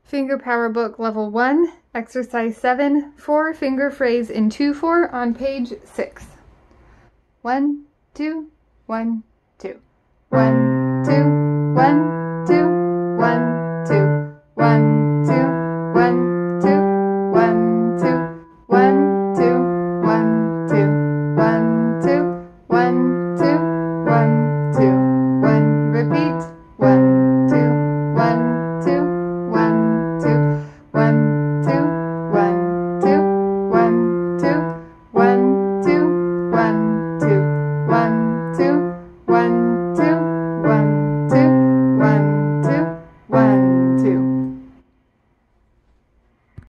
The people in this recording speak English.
Finger Power Book Level 1, Exercise 7, 4-finger phrase in 2/4 on page 6. 1, 2, 1, 2. 1,